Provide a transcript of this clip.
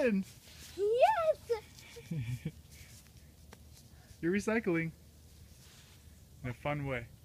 again. Yes! You're recycling in a fun way.